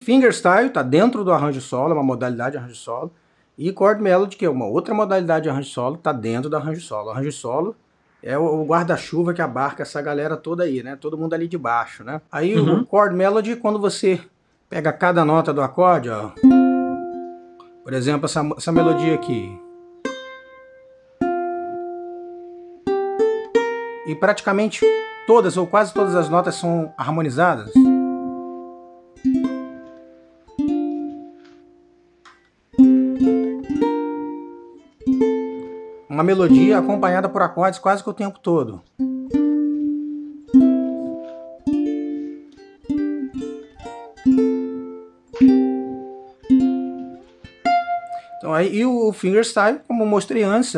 Fingerstyle está dentro do arranjo solo, é uma modalidade de arranjo solo. E Chord Melody, que é uma outra modalidade de arranjo solo, está dentro do arranjo solo. O arranjo solo é o guarda-chuva que abarca essa galera toda aí, né? Todo mundo ali de baixo, né? Aí o Chord Melody, quando você pega cada nota do acorde, ó. Por exemplo, essa melodia aqui. E praticamente todas, ou quase todas as notas são harmonizadas. Uma melodia acompanhada por acordes quase que o tempo todo. Então, aí, e o fingerstyle, como mostrei antes,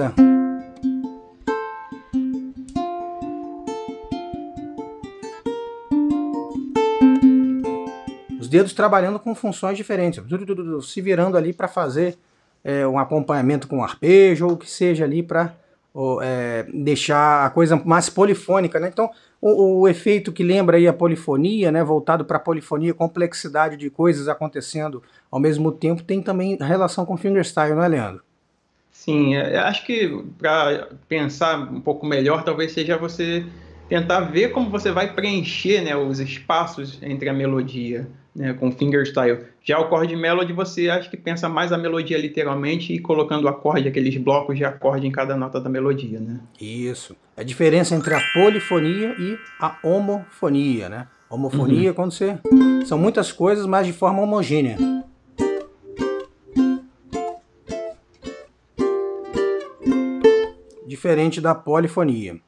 os dedos trabalhando com funções diferentes, se virando ali para fazer um acompanhamento com arpejo, ou que seja ali para deixar a coisa mais polifônica, né? Então, o efeito que lembra aí a polifonia, né, voltado para a polifonia, complexidade de coisas acontecendo ao mesmo tempo, tem também relação com o fingerstyle, não é, Leandro? Sim, acho que para pensar um pouco melhor, talvez seja você tentar ver como você vai preencher, né, os espaços entre a melodia, né, com fingerstyle. Já o chord melody, você acha que pensa mais a melodia literalmente e colocando o acorde, aqueles blocos de acorde em cada nota da melodia, né? Isso. A diferença entre a polifonia e a homofonia, né? Homofonia é quando você... São muitas coisas, mas de forma homogênea. Diferente da polifonia.